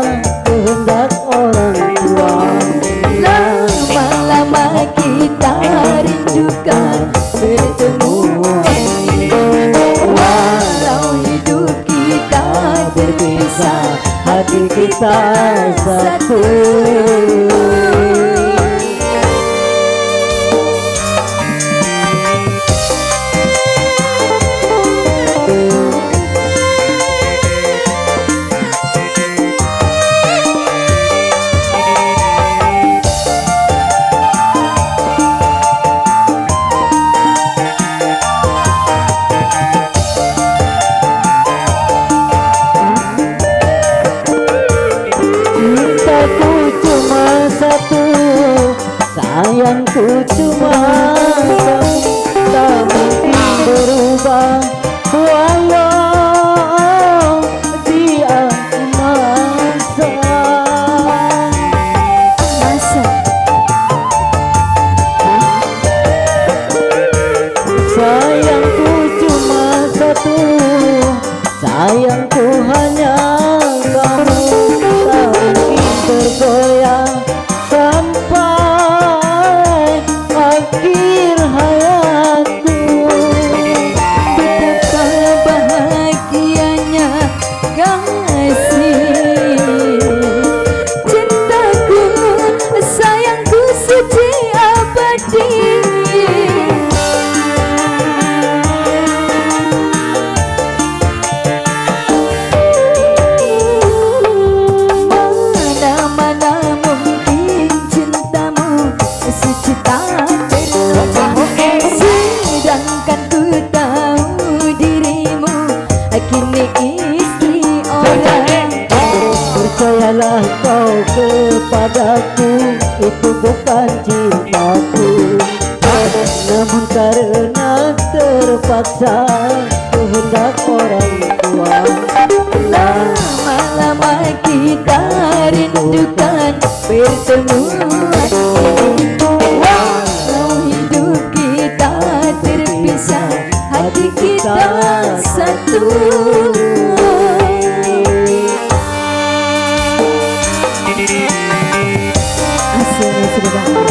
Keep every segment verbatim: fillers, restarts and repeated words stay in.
kehendak orang tua. Lama-lama kita rindukan bertemu, walau hidup kita berpisah, Hati kita satu. Sayangku cuma kamu, tak mungkin berubah walau dia masa. masa Sayangku cuma satu, sayangku hanya kamu, tak mungkin bergoyang sampai akhir hayatku. betapa bahagianya kasih, cintaku, sayangku suci abadi. Mana-mana mungkin cintamu suci tak terluka, sedangkan ku tahu dirimu kini istri orang. Percayalah kau kepadaku, itu bukan cintaku, namun karena terpaksa kehendak orang tua. Lama-lama kita rindukan bertemu, walau hidup kita terpisah, hati kita satu. Hasilnya sudah datang.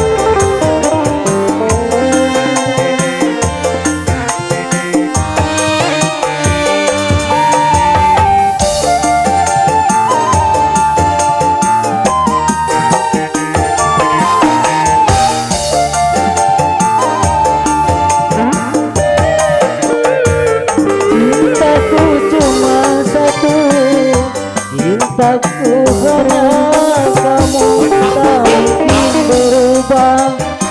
Cintaku cuma satu, cintaku hanya kamu, tak mungkin berubah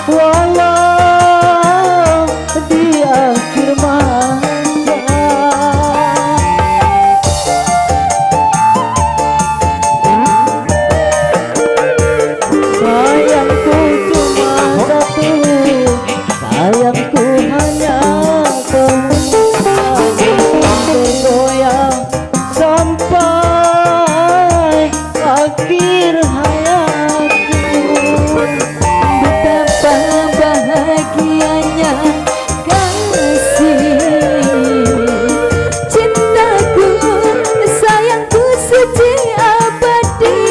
walau di akhir masa. Sayangku cuma satu, sayangku hanya kamu, bergoyang sampai akhir hayatku. Betapa bahagianya kasih, cintaku, sayangku suci abadi.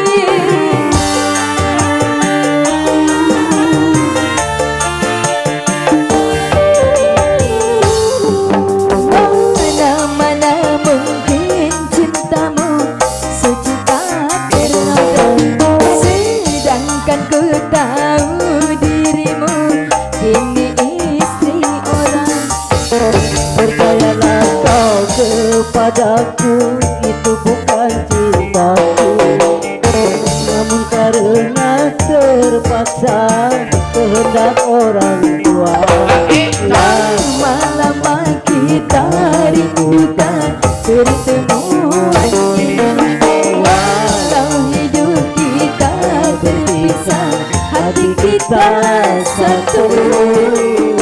Mana-mana mungkin cintamu suci tak ternoda, sedangkan ku tahu dirimu kini istri orang. Percayalah kau kepadaku, itu bukan cintaku, namun karena terpaksa kehendak orang tua. Lama-lama kita rindukan bertemu, walau hidup kita berpisah, hati kita satu.